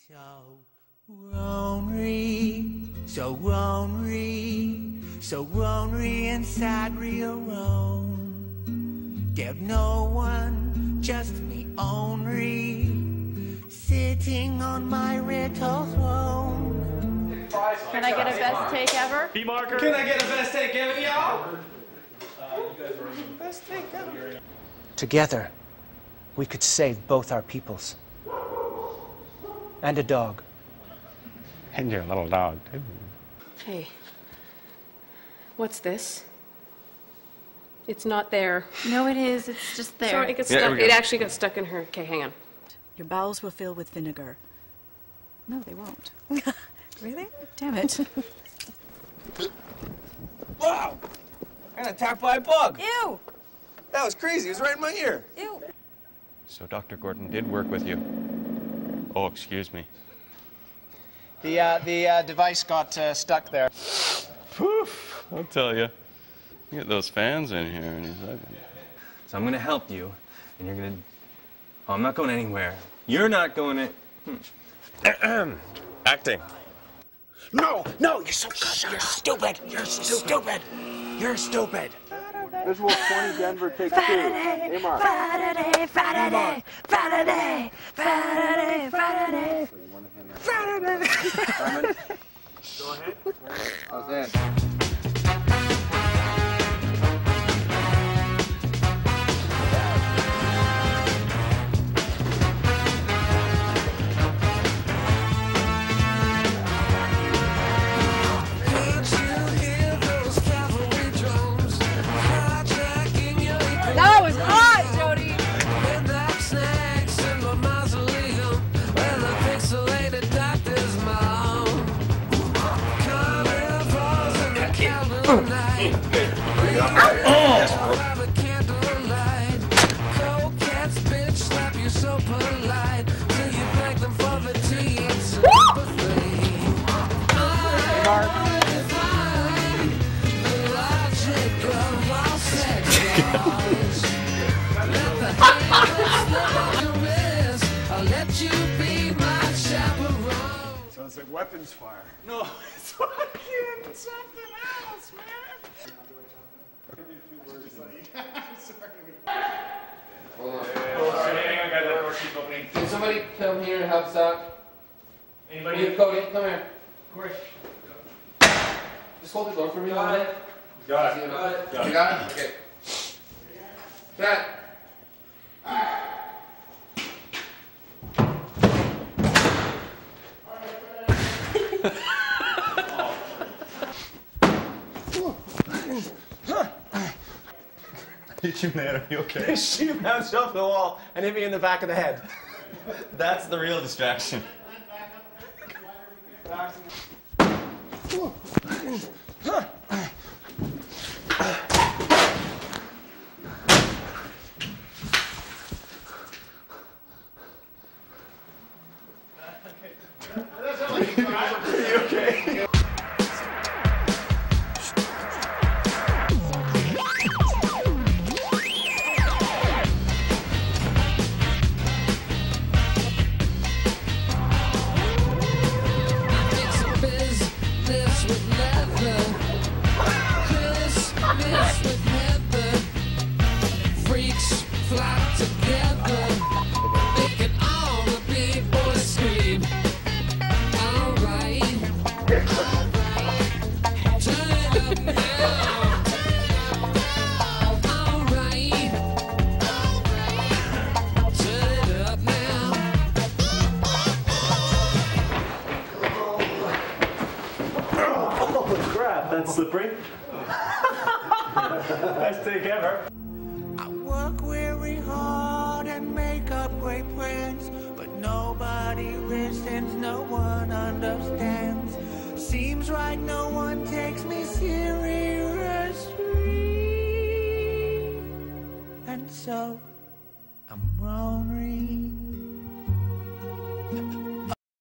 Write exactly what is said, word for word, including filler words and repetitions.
So ornery, so ornery, so ornery inside real Rome. There's no one, just me ornery, sitting on my little throne. Can I get a best take ever? B marker. Can I get a best take ever, y'all? Best take ever. Together, we could save both our peoples. And a dog. And your little dog, too. Hey, what's this? It's not there. No, it is. It's just there. Sorry, it got Yeah, there stuck. we go. It actually got stuck in her. Okay, hang on. Your bowels will fill with vinegar. No, they won't. Really? Damn it. Wow! I got attacked by a bug. Ew! That was crazy. It was right in my ear. Ew! So Doctor Gordon did work with you. Oh, excuse me. The, uh, the uh, device got uh, stuck there. Poof! I'll tell you. You get those fans in here in a second. So I'm gonna help you, and you're gonna... Oh, I'm not going anywhere. You're not going in... Hmm. Acting. No, no, you're so good. You're stupid. You're stupid. You're stupid. Visual twenty, Denver takes two. Friday, Friday, Friday, Friday, Friday, Friday. Friday. Simon? Go ahead. How's that? That was hot, Jody! So it's like weapons fire. No, it's fucking something else, man. Hold on. Can somebody come here and help us out? Anybody? Cody, come here. Of course. Just hold the door for me a minute. Got it. Got it. You got it? Okay. That. You shoot man, are you okay? His shoe bounced off the wall and hit me in the back of the head. That's the real distraction. That's slippery. Best take ever. I work very hard and make up great plans, but nobody listens, no one understands. Seems like no one takes me seriously, and so I'm ornery.